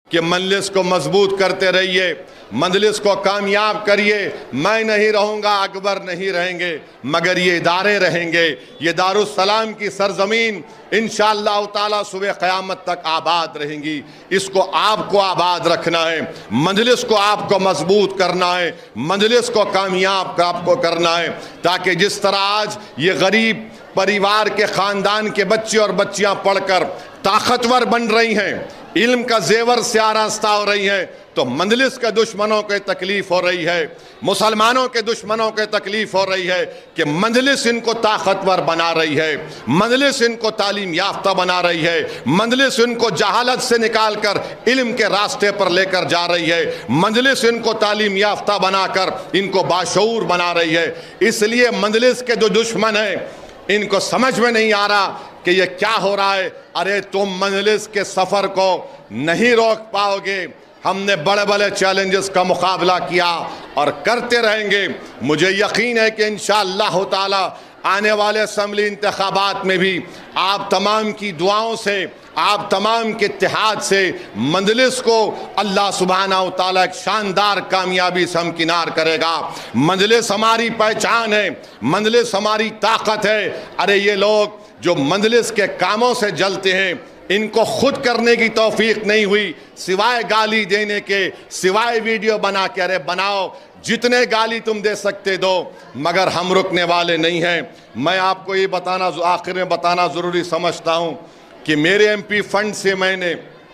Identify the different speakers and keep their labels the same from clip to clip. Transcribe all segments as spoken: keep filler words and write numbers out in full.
Speaker 1: کہ مجلس کو مضبوط کرتے رہیے، مجلس کو کامیاب کریے۔ میں نہیں رہوں گا، اکبر نہیں رہیں گے، مگر یہ ادارے رہیں گے۔ یہ دارالسلام کی سرزمین انشاءاللہ تعالیٰ صبح قیامت تک آباد رہیں گی۔ اس کو آپ کو آباد رکھنا ہے، مجلس کو آپ کو مضبوط کرنا ہے، مجلس کو کامیاب آپ کو کرنا ہے، تاکہ جس طرح آج یہ غریب پریوار کے خاندان کے بچے اور بچیاں پڑھ کر طاقتور بن رہی ہیں، علم کا زیور سے آراستہ ہو رہی ہیں، تو مجلس کے دشمنوں کو تکلیف ہو رہی ہے، مسلمانوں کے دشمنوں کو تکلیف ہو رہی ہے کہ مجلس ان کو طاقتور بنا رہی ہے، مجلس ان کو تعلیم یافتہ بنا رہی ہے، مجلس ان کو جہالت سے نکال کر علم کے راستے پر لے کر جا رہی ہے، مجلس ان کو تعلیم یافتہ بنا کر ان کو باشعور بنا رہی ہے۔ اس لیے مجلس کے جو دشمن ہیں ان کو سمجھ میں نہیں آ رہا کہ یہ کیا ہو رہا ہے۔ ارے تم مجلس کے سفر کو نہیں روک پاؤ گے۔ ہم نے بڑے بڑے چیلنجز کا مقابلہ کیا اور کرتے رہیں گے۔ مجھے یقین ہے کہ انشاءاللہ تعالی آنے والے اسمبلی انتخابات میں بھی آپ تمام کی دعاؤں سے، آپ تمام کے اتحاد سے مجلس کو اللہ سبحانہ و تعالیٰ ایک شاندار کامیابی سے ہمکنار کرے گا۔ مجلس ہماری پہچان ہے، مجلس ہماری طاقت ہے۔ ارے یہ لوگ جو مجلس کے کاموں سے جلتے ہیں، ان کو خود کرنے کی توفیق نہیں ہوئی، سوائے گالی دینے کے، سوائے ویڈیو بنا کے ارے بناؤ، جتنے گالی تم دے سکتے دو، مگر ہم رکنے والے نہیں ہیں۔ میں آپ کو یہ بتانا آخر میں بتانا ضروری سمجھتا ہوں کہ میرے ایم پی فنڈ سے میں نے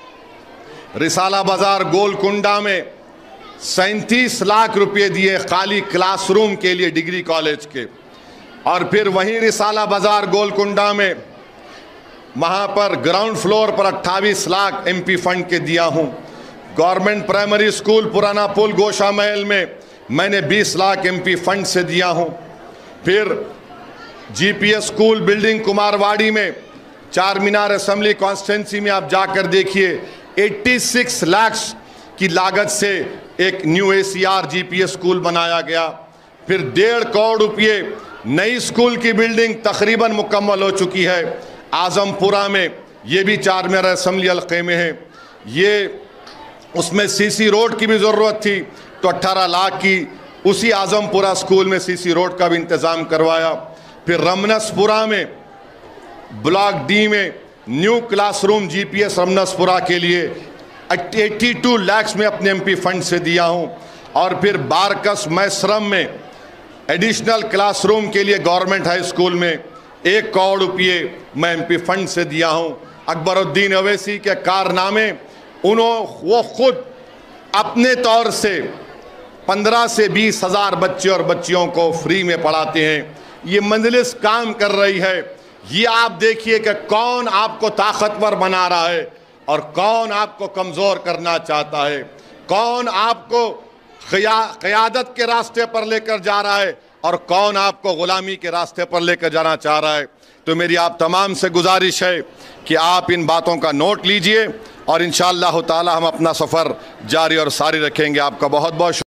Speaker 1: رسالہ بازار گولکنڈہ میں سینتیس لاکھ روپے دیے خالی کلاس روم کے لیے ڈگری کالج کے، اور پھر وہیں رسالہ بازار گولکنڈہ میں وہاں پر گراؤنڈ فلور پر اٹھائیس لاکھ ایم پی فنڈ کے دیا ہوں۔ گورنمنٹ پرائمری اسکول پرانا پل گوشہ محل میں میں نے بیس لاکھ ایم پی فنڈ سے دیا ہوں۔ پھر G P S school building Kumarwadi میں، چار مینار اسمبلی کانسٹینسی میں آپ جا کر دیکھیے، اٹھاسی لاکھ کی لاگت سے ایک new A C R G P S school بنایا گیا۔ پھر ڈیڑھ کروڑ روپے نئی اسکول کی بلڈنگ تقریباً مکمل ہو چکی ہے اعظم پورہ میں، یہ بھی چار مینار اسمبلی حلقے میں ہے۔ یہ اس میں سی سی روڈ کی بھی ضرورت تھی تو اٹھارہ لاکھ کی اسی اعظم پورہ اسکول میں سی سی روڈ کا بھی انتظام کروایا۔ پھر رمنس پورہ میں بلاک ڈی میں new classroom G P S Ramnaspura کے لیے اٹھاسی لاکھ میں اپنے ایم پی فنڈ سے دیا ہوں۔ اور پھر بارکس میسرم میں ایڈیشنل کلاس روم کے لیے گورنمنٹ ہائی اسکول میں ایک کروڑ روپے میں ایم پی فنڈ سے دیا ہوں۔ اکبر الدین اویسی کے کارنامے، انہوں وہ خود اپنے طور سے پندرہ سے بیس ہزار بچے اور بچیوں کو فری میں پڑھاتے ہیں۔ یہ مجلس کام کر رہی ہے۔ یہ آپ دیکھیے کہ کون آپ کو طاقتور بنا رہا ہے اور کون آپ کو کمزور کرنا چاہتا ہے، کون آپ کو قیادت کے راستے پر لے کر جا رہا ہے اور کون آپ کو غلامی کے راستے پر لے کر جانا چاہ رہا ہے۔ تو میری آپ تمام سے گزارش ہے کہ آپ ان باتوں کا نوٹ لیجئے اور انشاءاللہ تعالی ہم اپنا سفر جاری اور ساری رکھیں گے۔ آپ کا بہت بہت شکریہ۔